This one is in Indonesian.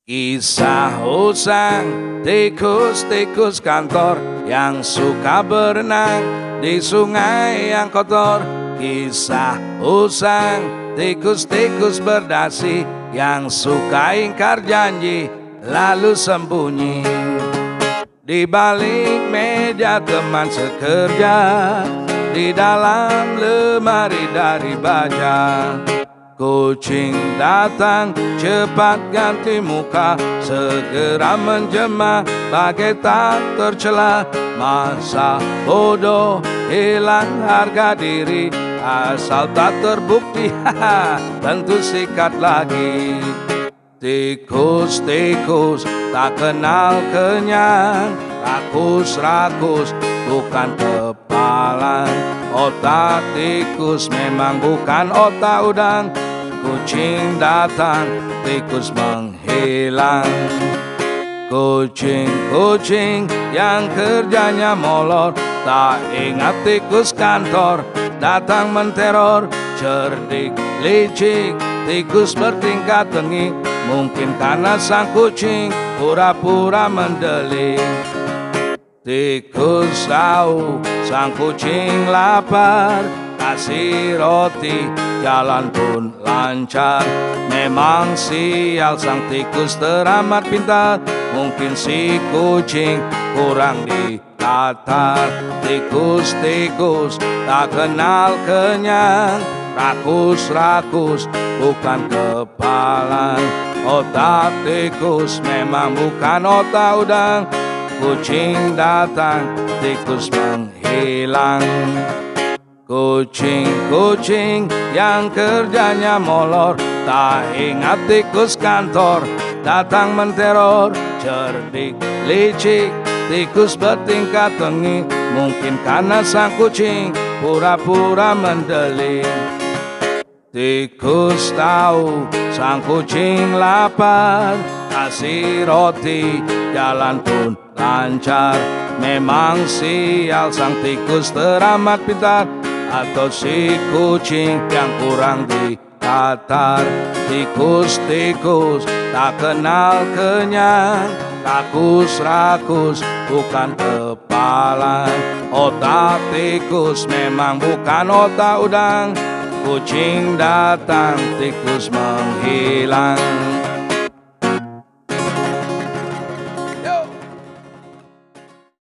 Kisah usang tikus-tikus kantor yang suka berenang di sungai yang kotor. Kisah usang tikus-tikus berdasi yang suka ingkar janji lalu sembunyi di balik meja teman sekerja, di dalam lemari dari baja. Kucing datang cepat ganti muka, segera menjema bagai tak tercela. Masa bodoh hilang harga diri, asal tak terbukti tentu sikat lagi. Tikus-tikus tak kenal kenyang, rakus-rakus bukan kepalang. Otak tikus memang bukan otak udang. Kucing datang, tikus menghilang. Kucing-kucing yang kerjanya molor, tak ingat tikus kantor datang menteror. Cerdik, licik, tikus bertingkah tengik, mungkin karena sang kucing pura-pura mendeling. Tikus tahu sang kucing lapar, kasih roti jalan pun lancar. Memang sial sang tikus teramat pintar, mungkin si kucing kurang ditatar. Tikus-tikus tak kenal kenyang, rakus-rakus bukan kepalang. Otak tikus memang bukan otak udang. Kucing datang, tikus menghilang. Kucing-kucing yang kerjanya molor, tak ingat tikus kantor datang menteror. Cerdik, licik, tikus bertingkah tengik, mungkin karena sang kucing pura-pura mendeling. Tikus tahu sang kucing lapar, kasih roti jalan pun lancar. Memang sial sang tikus teramat pintar, atau si kucing yang kurang ditatar. Tikus-tikus tak kenal kenyang, rakus-rakus bukan kepalang. Otak tikus memang bukan otak udang. Kucing datang, tikus menghilang.